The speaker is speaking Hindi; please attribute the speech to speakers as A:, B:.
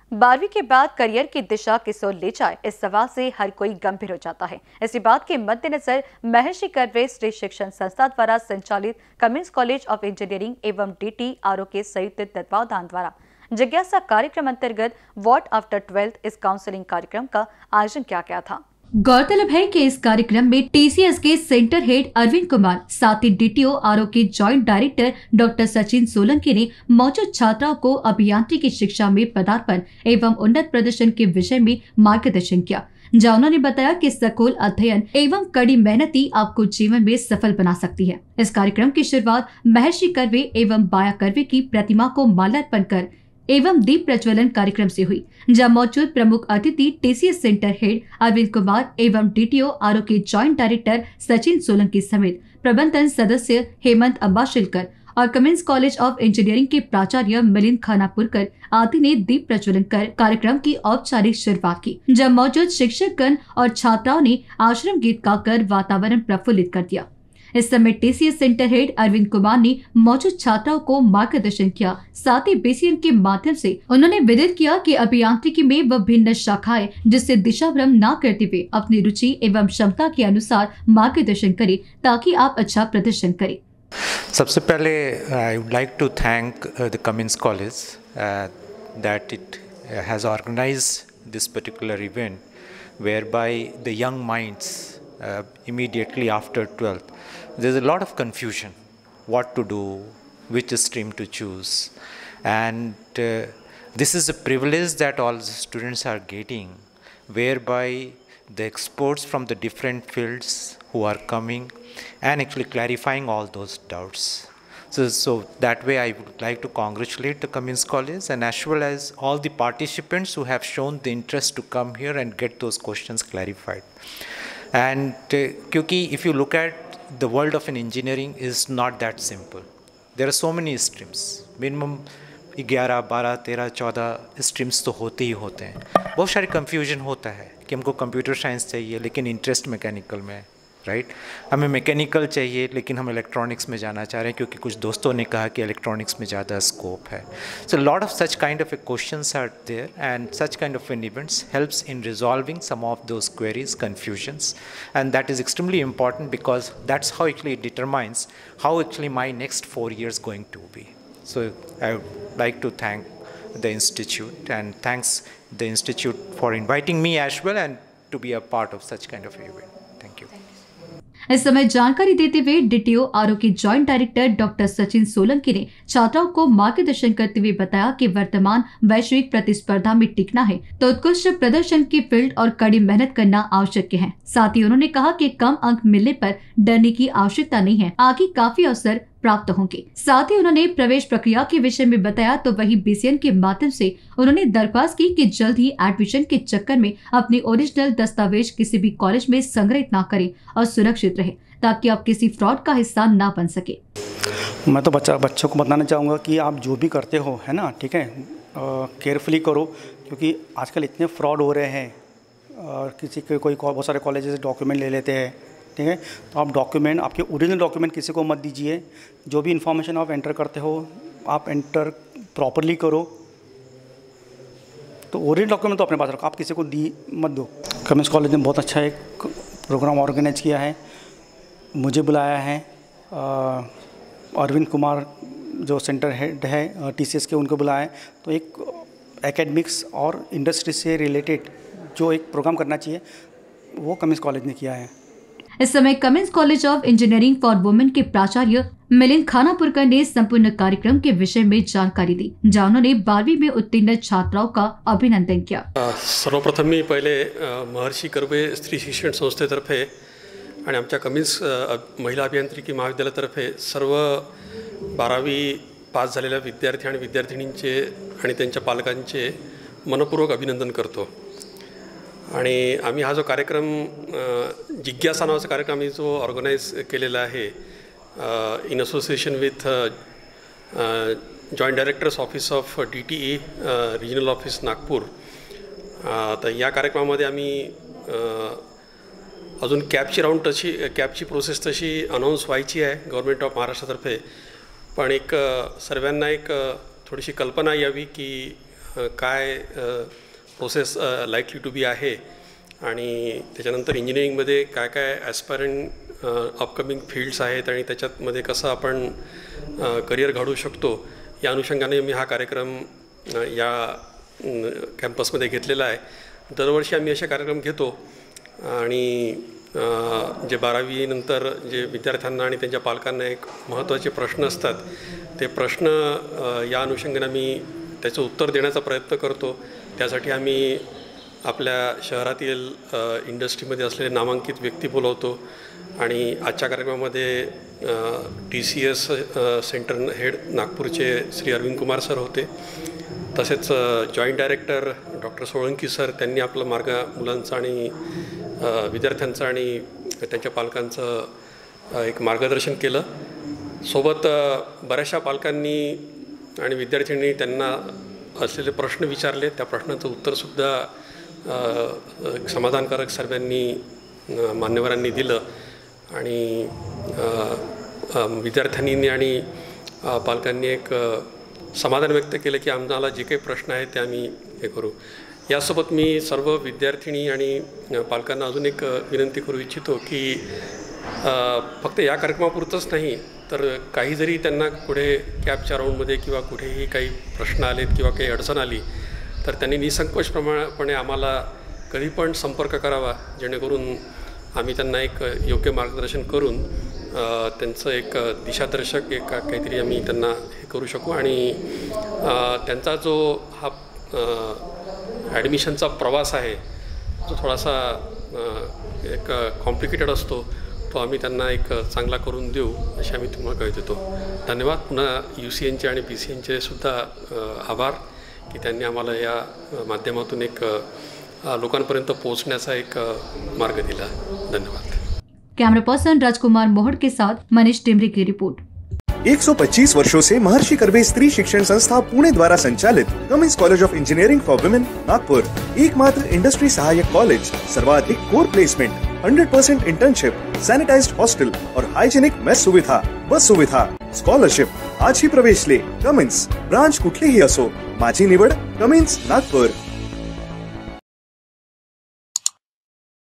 A: 12वीं के बाद करियर की दिशा किस ओर ले जाए, इस सवाल से हर कोई गंभीर हो जाता है। इसी बात के मद्देनजर महर्षि कर्वे स्त्री शिक्षण संस्था द्वारा संचालित कमिंस कॉलेज ऑफ इंजीनियरिंग एवं DTRO के संयुक्त तत्वावधान द्वारा जिज्ञासा कार्यक्रम अंतर्गत व्हाट आफ्टर 12th इस काउंसलिंग कार्यक्रम का आयोजन किया गया था।
B: गौरतलब है कि इस कार्यक्रम में TCS के सेंटर हेड अरविंद कुमार, साथ ही DTRO के joint director doctor Sachin Solanki ने मौजूद छात्राओं को अभियांत्रिकी शिक्षा में पदार्पण एवं उन्नत प्रदर्शन के विषय में मार्गदर्शन किया, जहां उन्होंने बताया कि सखोल अध्ययन एवं कड़ी मेहनत ही आपको जीवन में सफल बना सकती है। इस कार्यक्रम की शुरुआत महर्षि कर्वे एवं बाया कर्वे की प्रतिमा को माल्यार्पण कर एवं दीप प्रज्वलन कार्यक्रम से हुई, जहां मौजूद प्रमुख अतिथि TCS centre head Arvind Kumar एवं DTRO के जॉइंट डायरेक्टर सचिन सोलंकी समेत प्रबंधन सदस्य हेमंत अम्बाशिलकर और कमिंस कॉलेज ऑफ इंजीनियरिंग के प्राचार्य मिलिंद खानापुरकर आदि ने दीप प्रज्वलन कर कार्यक्रम की औपचारिक शुरुआत की, जब मौजूद शिक्षकगण और छात्राओं ने आश्रम गीत गाकर वातावरण प्रफुल्लित कर दिया। इस समय TCS centre head Arvind Kumar ने मौजूद छात्राओं को मार्गदर्शन किया, साथ ही BCN के माध्यम से उन्होंने विदित किया कि अभियांत्रिकी में वह भिन्न शाखाएं जिससे दिशा भ्रम न करते हुए अपनी रुचि एवं क्षमता के अनुसार मार्गदर्शन करें ताकि आप अच्छा प्रदर्शन करें।
C: सबसे पहले I would like to thank the Cummins college that it has organised this particular event whereby the young minds immediately after 12th, there's a lot of confusion what to do, which stream to choose, and this is a privilege that all the students are getting, whereby the experts from the different fields who are coming and actually clarifying all those doubts. So that way I would like to congratulate the Cummins College and as well as all the participants who have shown the interest to come here and get those questions clarified. And क्योंकि if you look at the world of an engineering is not that simple. There are so many streams. Minimum 11, 12, 13, 14 streams तो होते ही होते हैं। बहुत सारे कन्फ्यूजन होता है कि हमको कंप्यूटर साइंस चाहिए लेकिन इंटरेस्ट मैकेनिकल में है, राइट। हमें मैकेनिकल चाहिए लेकिन हम इलेक्ट्रॉनिक्स में जाना चाह रहे हैं क्योंकि कुछ दोस्तों ने कहा कि इलेक्ट्रॉनिक्स में ज़्यादा स्कोप है। So lot of such kind of questions are there and such kind of an events helps in resolving some of those queries, confusions, and that is extremely important because that's how actually it determines how actually my next 4 years going to be. So I would like to thank the institute and thanks the institute for inviting me as well and to be a part of such kind of event. Thank you.
B: इस समय जानकारी देते हुए DTRO के joint director doctor Sachin Solanki ने छात्राओं को मार्गदर्शन करते हुए बताया कि वर्तमान वैश्विक प्रतिस्पर्धा में टिकना है तो उत्कृष्ट प्रदर्शन की फील्ड और कड़ी मेहनत करना आवश्यक है। साथ ही उन्होंने कहा कि कम अंक मिलने पर डरने की आवश्यकता नहीं है, आगे काफी अवसर प्राप्त होंगे। साथ ही उन्होंने प्रवेश प्रक्रिया के विषय में बताया तो वही BCN के माध्यम से उन्होंने दरख्वास्त की कि जल्द ही एडमिशन के चक्कर में अपनी ओरिजिनल दस्तावेज किसी भी कॉलेज में संग्रहित ना करें और सुरक्षित रहे ताकि आप किसी फ्रॉड का हिस्सा ना बन सके।
D: मैं तो बच्चों को बताना चाहूँगा कि आप जो भी करते हो, है ना, ठीक है, केयरफुली करो क्योंकि आजकल इतने फ्रॉड हो रहे हैं और किसी के कोई बहुत सारे कॉलेजेस डॉक्यूमेंट ले लेते हैं, ठीक है। तो आप डॉक्यूमेंट, आपके ओरिजिनल डॉक्यूमेंट किसी को मत दीजिए। जो भी इंफॉर्मेशन आप एंटर करते हो आप एंटर प्रॉपरली करो। तो ओरिजिनल डॉक्यूमेंट तो अपने पास रखो, आप किसी को मत दो। कमिंस कॉलेज ने बहुत अच्छा एक प्रोग्राम ऑर्गेनाइज किया है, मुझे बुलाया है, अरविंद कुमार जो सेंटर हेड है TCS के, उनको बुलाया है। तो एक एकेडमिक्स और इंडस्ट्री से रिलेटेड जो एक प्रोग्राम करना चाहिए वो कमिंस कॉलेज ने किया है।
B: इस समय Cummins college of engineering for women के प्राचार्य मिलिंद खानापुरकर ने संपूर्ण कार्यक्रम के विषय में जानकारी दी, जहां उन्होंने 12वीं में उत्तीर्ण छात्राओं का अभिनंदन किया।
E: सर्वप्रथम मी पहिले महर्षि कर्वे स्त्री शिक्षण संस्थेतर्फे आणि आमच्या कमिंस महिला अभियांत्रिकी महाविद्यालयातर्फे सर्व 12वी पास झालेल्या विद्यार्थी आणि विद्यार्थिनींचे आणि त्यांच्या पालकांचे मनपूर्वक अभिनंदन करतो। आणि आम्ही हा जो कार्यक्रम जिज्ञासा नावाचा कार्यक्रम आम्ही जो ऑर्गनाईज केलेला आहे in association with joint directors office of DTE regional office Nagpur, तर या कार्यक्रमामध्ये आम्ही अजून कॅपची प्रोसेस तशी अनाऊन्स व्हायची आहे गव्हर्नमेंट ऑफ महाराष्ट्रातर्फे, पण एक सर्वांना एक थोडीशी कल्पना यावी की काय प्रोसेस लाईकली टू बी आहे आणि त्याच्यानंतर इंजिनिअरिंगमध्ये काय काय ॲस्पायरंट अपकमिंग फील्ड्स आहेत आणि त्याच्यामध्ये कसं आपण करिअर घडवू शकतो या अनुषंगाने मी हा कार्यक्रम या कॅम्पसमध्ये घेतलेला आहे. दरवर्षी आम्ही असे कार्यक्रम घेतो आणि जे 12वी नंतर जे विद्यार्थ्यांना आणि त्यांच्या पालकांना एक महत्त्वाचे प्रश्न असतात ते प्रश्न या अनुषंगाने आम्ही त्याचं उत्तर देण्याचा प्रयत्न करतो. त्यासाठी आम्ही आपल्या शहरातील इंडस्ट्रीमध्ये असलेले नामांकित व्यक्ती बोलवतो आणि आजच्या कार्यक्रमामध्ये TCS सेंटर हेड नागपूरचे श्री अरविंद कुमार सर होते. तसेच joint director doctor Solanki sir त्यांनी आपलं मुलांचं आणि विद्यार्थ्यांचं आणि त्यांच्या पालकांचं एक मार्गदर्शन केलं. सोबत बऱ्याचशा पालकांनी आणि विद्यार्थ्यांनी त्यांना असलेले प्रश्न विचारले. त्या प्रश्नाचं उत्तरसुद्धा समाधानकारक सर्वांनी मान्यवरांनी दिलं आणि विद्यार्थ्यांनी आणि पालकांनी एक समाधान व्यक्त केलं की आम्हाला जे काही प्रश्न आहेत ते आम्ही हे करू. यासोबत मी सर्व विद्यार्थिनी आणि पालकांना अजून एक विनंती करू इच्छितो की फक्त या कार्यक्रमापुरतंच नाही तर काही जरी त्यांना पुढे कॅपच्या राऊंडमध्ये किंवा कुठेही काही प्रश्न आलेत किंवा काही अडचण आली तर त्यांनी निसंकोचपणे आम्हाला कधी पण संपर्क करावा जेणेकरून आम्ही त्यांना एक योग्य मार्गदर्शन करून त्यांचं एक दिशादर्शक एक काहीतरी आम्ही त्यांना हे करू शकू आणि त्यांचा जो हा ॲडमिशनचा प्रवास आहे जो थोडासा एक कॉम्प्लिकेटेड असतो तो आम्ही त्यांना एक चांगला करून देऊ अशी आम्ही तुम्हाला कळत देतो. धन्यवाद. पुन्हा UCNचे आणि PCNचे सुद्धा आभार की त्यांनी आम्हाला या माध्यमातून एक लोकांपर्यंत पोहोचण्याचा एक मार्ग दिला. धन्यवाद.
B: कैमरा पर्सन राजकुमार मोहड़ के साथ मनीष टिमरी की रिपोर्ट.
F: 125 वर्षों से महर्षि कर्वे स्त्री शिक्षण संस्था पुणे द्वारा संचालित Cummins college of engineering for women Nagpur एकमात्र इंडस्ट्री सहायक कॉलेज, सर्वाधिक core placement, 100% internship, sanitised hostel और हाइजीनिक मेस सुविधा, बस सुविधा, स्कॉलरशिप. आज ही प्रवेश ले. कमिंस ब्रांच कुठलीही असो, माझी निवड कमिंस नागपूर.